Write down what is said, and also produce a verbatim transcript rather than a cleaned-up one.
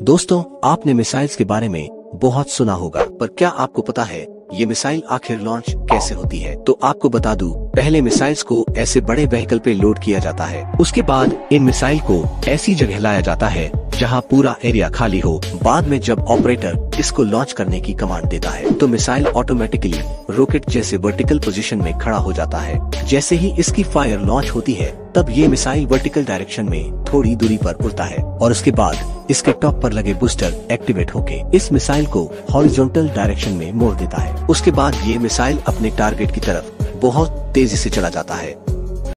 दोस्तों, आपने मिसाइल्स के बारे में बहुत सुना होगा, पर क्या आपको पता है ये मिसाइल आखिर लॉन्च कैसे होती है? तो आपको बता दूं, पहले मिसाइल्स को ऐसे बड़े व्हीकल पे लोड किया जाता है। उसके बाद इन मिसाइल को ऐसी जगह लाया जाता है जहां पूरा एरिया खाली हो। बाद में जब ऑपरेटर इसको लॉन्च करने की कमांड देता है तो मिसाइल ऑटोमेटिकली रॉकेट जैसे वर्टिकल पोजीशन में खड़ा हो जाता है। जैसे ही इसकी फायर लॉन्च होती है तब ये मिसाइल वर्टिकल डायरेक्शन में थोड़ी दूरी पर उड़ता है और उसके बाद इसके टॉप पर लगे बूस्टर एक्टिवेट होके इस मिसाइल को हॉरिजॉन्टल डायरेक्शन में मोड़ देता है। उसके बाद ये मिसाइल अपने टारगेट की तरफ बहुत तेजी से चला जाता है।